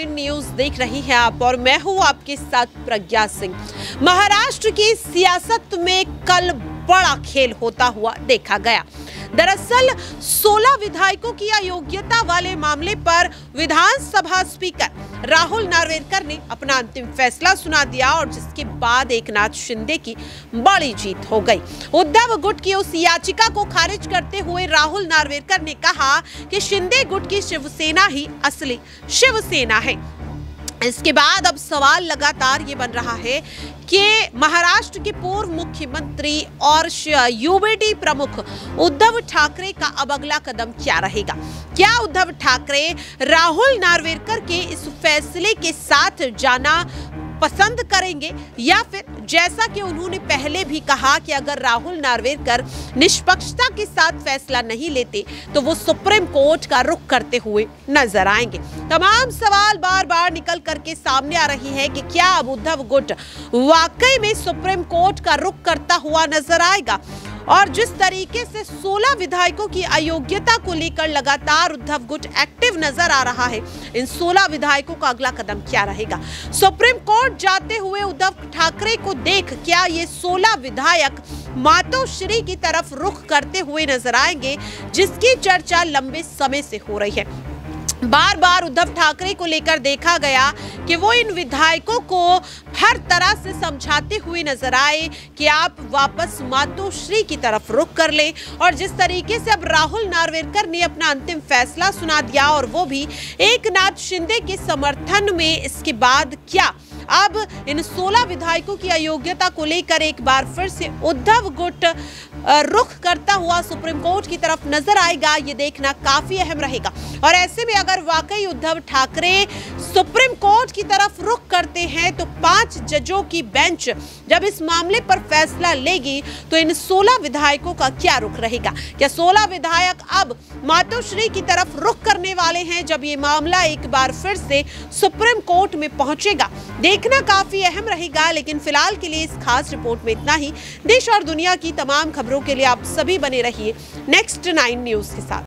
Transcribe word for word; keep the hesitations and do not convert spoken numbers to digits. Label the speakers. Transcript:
Speaker 1: Nine news देख रही हैं आप और मैं हूं आपके साथ प्रज्ञा सिंह। महाराष्ट्र की सियासत में कल बड़ा खेल होता हुआ देखा गया। दरअसल सोलह विधायकों की अयोग्यता वाले मामले पर विधानसभा स्पीकर राहुल नार्वेकर ने अपना अंतिम फैसला सुना दिया और जिसके बाद एकनाथ शिंदे की बड़ी जीत हो गई। उद्धव गुट की उस याचिका को खारिज करते हुए राहुल नार्वेकर ने कहा कि शिंदे गुट की शिवसेना ही असली शिवसेना है। इसके बाद अब सवाल लगातार ये बन रहा है कि महाराष्ट्र के पूर्व मुख्यमंत्री और यूबीडी प्रमुख उद्धव ठाकरे का अब अगला कदम क्या रहेगा। क्या उद्धव ठाकरे राहुल नार्वेकर के इस फैसले के साथ जाना पसंद करेंगे या फिर जैसा कि उन्होंने पहले भी कहा कि अगर राहुल नार्वेकर निष्पक्षता के साथ फैसला नहीं लेते तो वो सुप्रीम कोर्ट का रुख करते हुए नजर आएंगे। तमाम सवाल बार बार निकल करके सामने आ रही है कि क्या अब उद्धव गुट वाकई में सुप्रीम कोर्ट का रुख करता हुआ नजर आएगा। और जिस तरीके से सोलह विधायकों की अयोग्यता को लेकर लगातार उद्धव गुट एक्टिव नजर आ रहा है, इन सोलह विधायकों का अगला कदम क्या रहेगा। सुप्रीम कोर्ट जाते हुए उद्धव ठाकरे को देख क्या ये सोलह विधायक मातोश्री की तरफ रुख करते हुए नजर आएंगे, जिसकी चर्चा लंबे समय से हो रही है। बार बार उद्धव ठाकरे को लेकर देखा गया कि वो इन विधायकों को हर तरह से समझाते हुए नजर आए कि आप वापस मातोश्री की तरफ रुख कर लें। और जिस तरीके से अब राहुल नार्वेकर ने अपना अंतिम फैसला सुना दिया और वो भी एकनाथ शिंदे के समर्थन में, इसके बाद क्या अब इन सोलह विधायकों की अयोग्यता को लेकर एक बार फिर से उद्धव गुट रुख करता हुआ सुप्रीम कोर्ट की तरफ नजर आएगा, ये देखना काफी अहम रहेगा। और ऐसे में अगर वाकई उद्धव ठाकरे सुप्रीम कोर्ट की तरफ रुख करते हैं तो पांच जजों की बेंच जब इस मामले पर फैसला लेगी तो इन सोलह विधायकों का क्या रुख रहेगा। क्या सोलह विधायक अब मातोश्री की तरफ रुख करने वाले हैं जब ये मामला एक बार फिर से सुप्रीम कोर्ट में पहुंचेगा, देखना काफी अहम रहेगा। लेकिन फिलहाल के लिए इस खास रिपोर्ट में इतना ही। देश और दुनिया की तमाम खबरों के लिए आप सभी बने रहिए नेक्स्ट नाइन न्यूज के साथ।